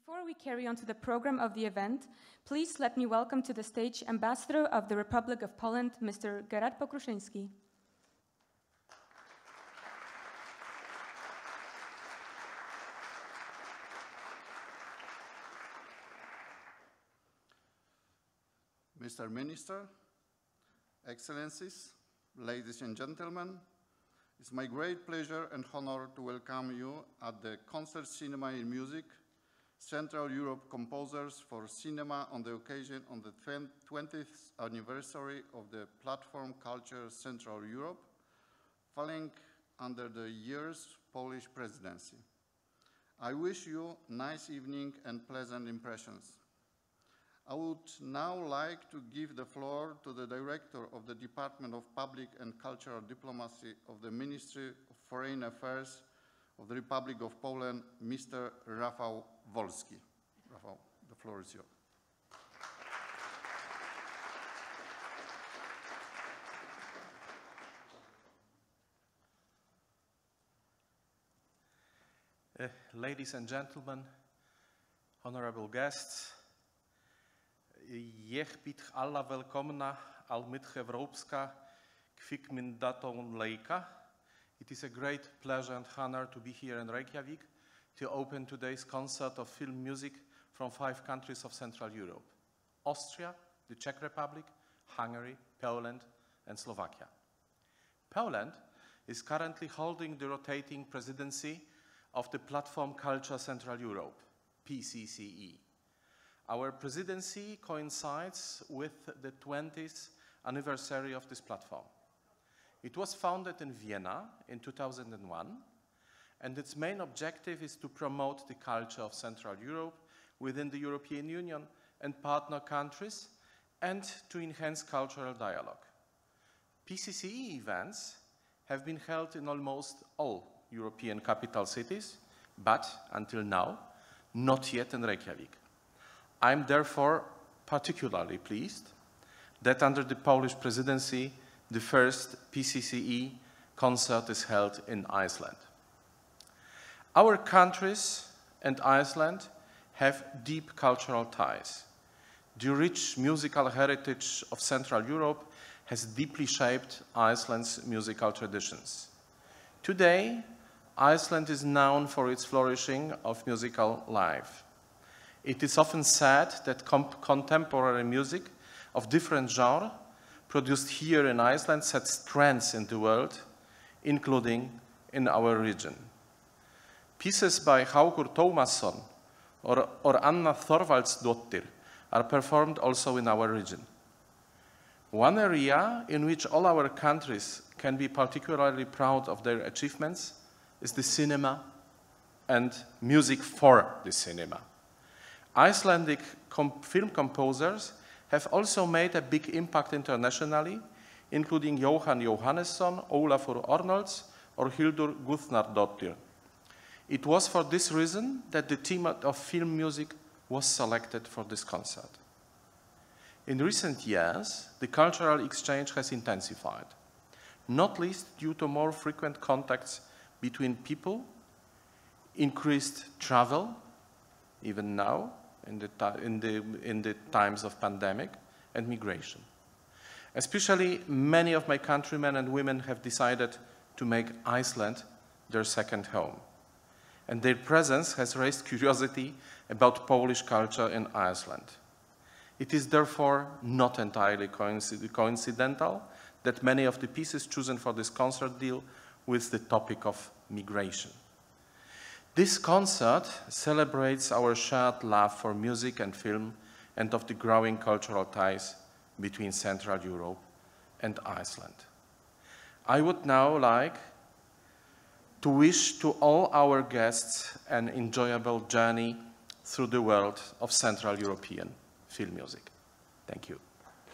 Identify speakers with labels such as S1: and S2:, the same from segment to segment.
S1: Before we carry on to the program of the event, please let me welcome to the stage Ambassador of the Republic of Poland, Mr. Gerard Pokruszyński.
S2: Mr. Minister, Excellencies, ladies and gentlemen, it's my great pleasure and honor to welcome you at the Concert Cinema in Music, Central Europe Composers for Cinema on the occasion of the 20th anniversary of the Platform Culture Central Europe, falling under the year's Polish presidency. I wish you a nice evening and pleasant impressions. I would now like to give the floor to the Director of the Department of Public and Cultural Diplomacy of the Ministry of Foreign Affairs of the Republic of Poland, Mr. Rafał Wolski. Rafał, the floor is yours.
S3: Ladies and gentlemen, honorable guests, jag bid alla välkomna al Midt-Europska kvikmyndatą lejka. It is a great pleasure and honor to be here in Reykjavik to open today's concert of film music from 5 countries of Central Europe: Austria, the Czech Republic, Hungary, Poland, and Slovakia. Poland is currently holding the rotating presidency of the Platform Culture Central Europe, PCCE. Our presidency coincides with the 20th anniversary of this platform. It was founded in Vienna in 2001, and its main objective is to promote the culture of Central Europe within the European Union and partner countries, and to enhance cultural dialogue. PCCE events have been held in almost all European capital cities, but until now, not yet in Reykjavik. I'm therefore particularly pleased that under the Polish presidency, the first PCCE concert is held in Iceland. Our countries and Iceland have deep cultural ties. The rich musical heritage of Central Europe has deeply shaped Iceland's musical traditions. Today, Iceland is known for its flourishing of musical life. It is often said that contemporary music of different genres produced here in Iceland sets trends in the world, including in our region. Pieces by Haukur Tómasson or Anna Thorvaldsdóttir are performed also in our region. One area in which all our countries can be particularly proud of their achievements is the cinema and music for the cinema. Icelandic film composers have also made a big impact internationally, including Jóhann Jóhannesson, Ólafur Arnalds, or Hildur Guðnadóttir. It was for this reason that the theme of film music was selected for this concert. In recent years, the cultural exchange has intensified, not least due to more frequent contacts between people, increased travel, even now, in the times of pandemic, and migration. Especially many of my countrymen and women have decided to make Iceland their second home. And their presence has raised curiosity about Polish culture in Iceland. It is therefore not entirely coincidental that many of the pieces chosen for this concert deal with the topic of migration. This concert celebrates our shared love for music and film and of the growing cultural ties between Central Europe and Iceland. I would now like to wish to all our guests an enjoyable journey through the world of Central European film music. Thank you.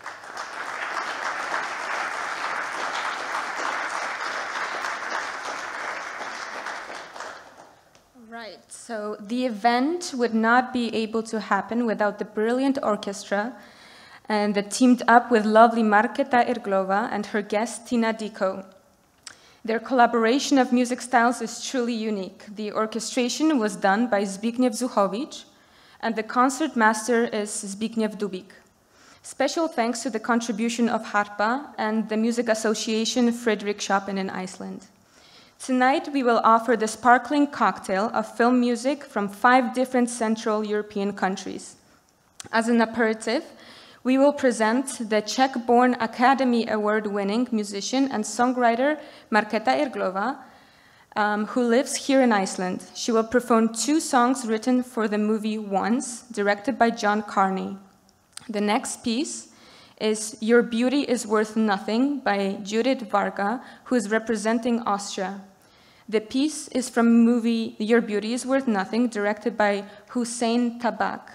S1: Right, so the event would not be able to happen without the brilliant orchestra and that teamed up with lovely Marketa Irglova and her guest Tina Diko. Their collaboration of music styles is truly unique. The orchestration was done by Zbigniew Zuchowicz, and the concert master is Zbigniew Dubik. Special thanks to the contribution of Harpa and the Music Association Friedrich Chopin in Iceland. Tonight, we will offer the sparkling cocktail of film music from 5 different Central European countries. As an aperitif, we will present the Czech-born Academy Award-winning musician and songwriter Markéta Irglova, who lives here in Iceland. She will perform 2 songs written for the movie Once, directed by John Carney. The next piece is Your Beauty is Worth Nothing by Judith Varga, who is representing Austria. The piece is from the movie Your Beauty is Worth Nothing, directed by Hussein Tabak.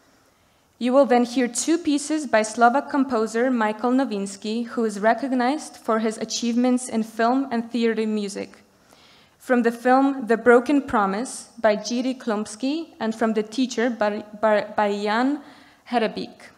S1: You will then hear 2 pieces by Slovak composer Michael Nowinski, who is recognized for his achievements in film and theater music. From the film The Broken Promise by Jiří Klumpsky, and from The Teacher by Jan Herebik.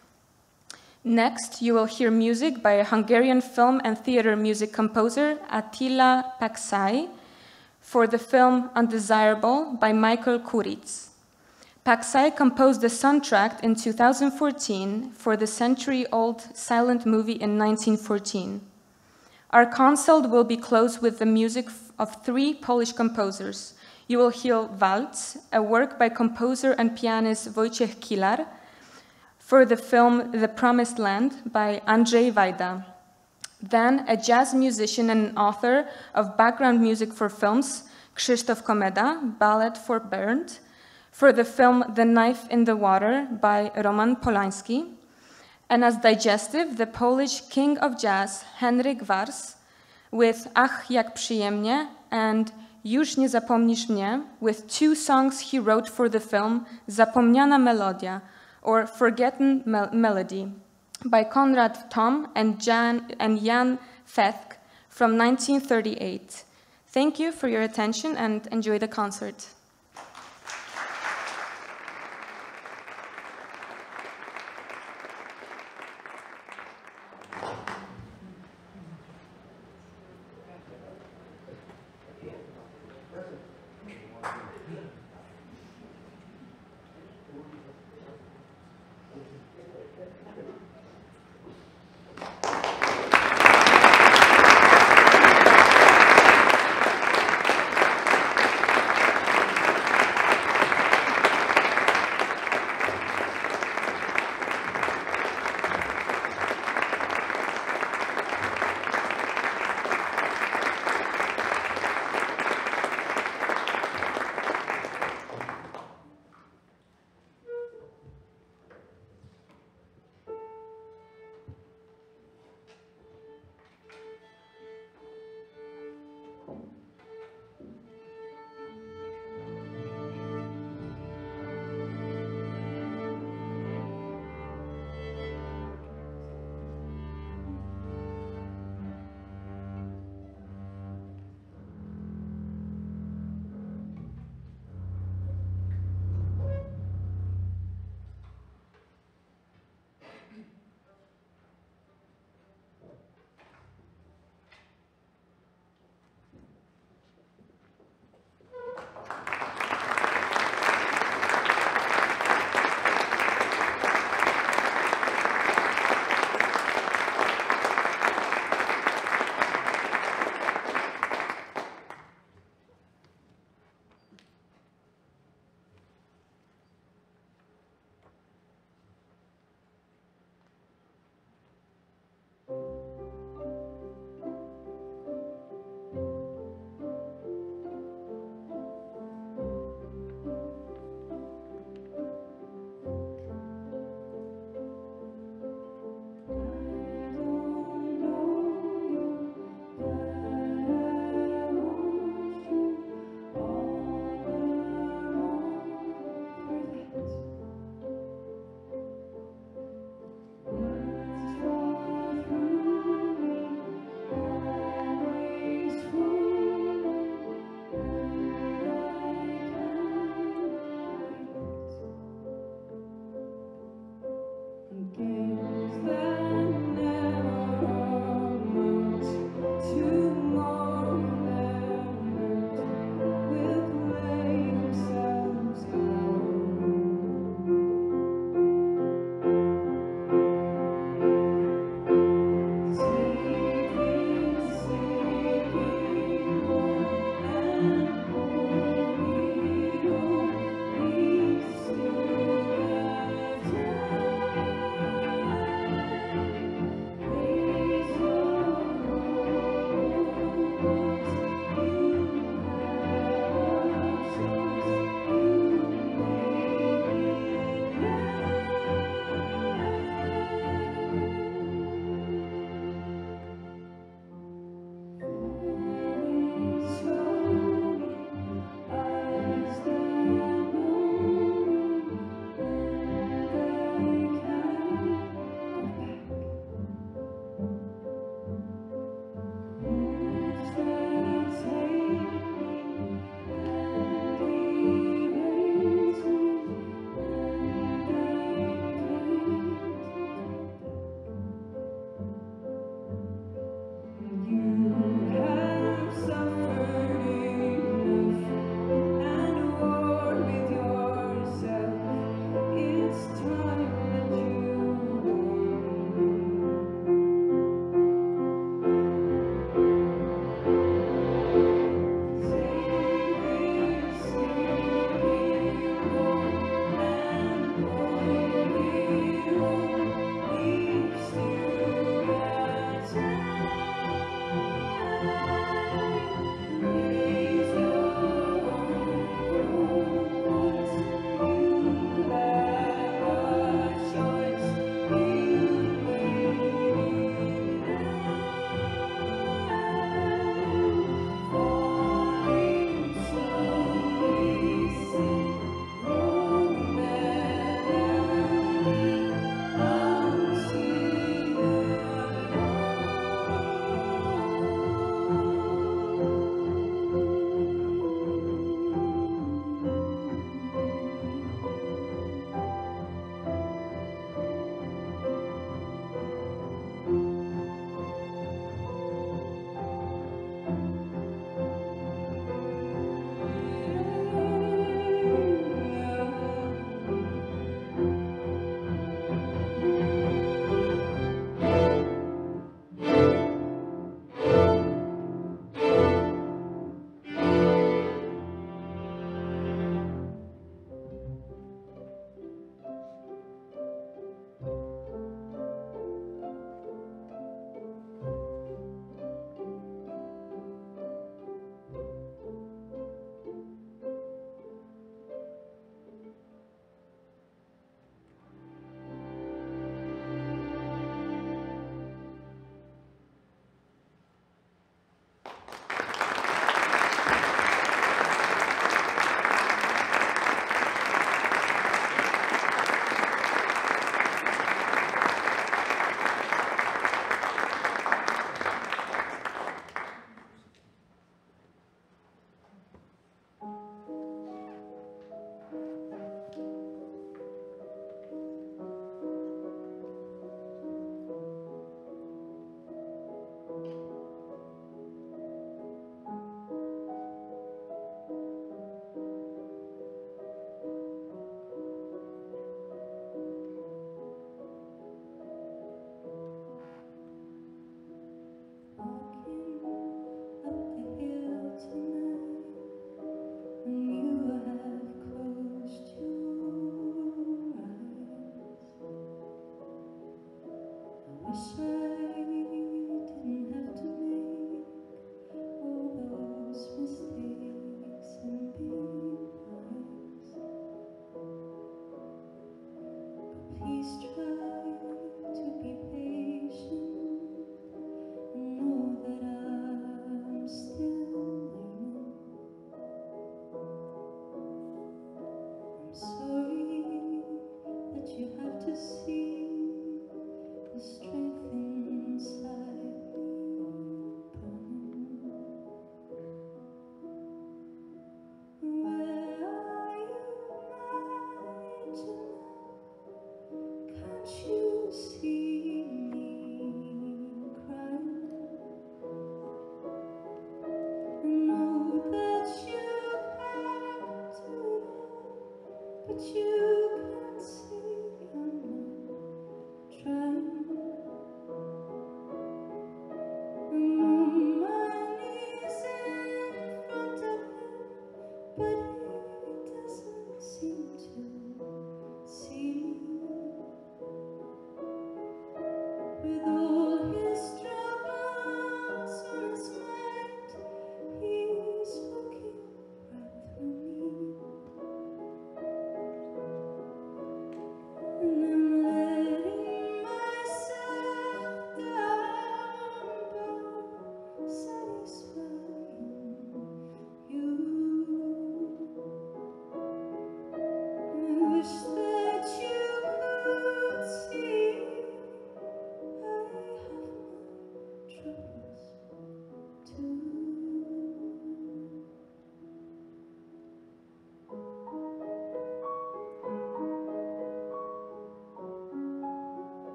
S1: Next, you will hear music by a Hungarian film and theater music composer, Attila Paksai, for the film Undesirable by Michael Kuric. Paksai composed the soundtrack in 2014 for the century-old silent movie in 1914. Our concert will be closed with the music of 3 Polish composers. You will hear Waltz, a work by composer and pianist Wojciech Kilar, for the film The Promised Land by Andrzej Wajda. Then a jazz musician and author of background music for films, Krzysztof Komeda, Ballet for Bernd, for the film The Knife in the Water by Roman Polański, and as digestive, the Polish king of jazz, Henryk Wars, with Ach, jak przyjemnie and Już nie zapomnisz mnie, with 2 songs he wrote for the film Zapomniana Melodia, or Forgotten Melody, by Konrad Tom and Jan Fethk from 1938. Thank you for your attention and enjoy the concert.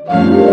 S4: you.